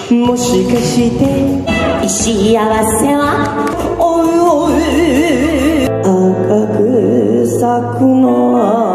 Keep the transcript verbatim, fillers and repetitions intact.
もしかして幸せはおいおい赤く咲くのは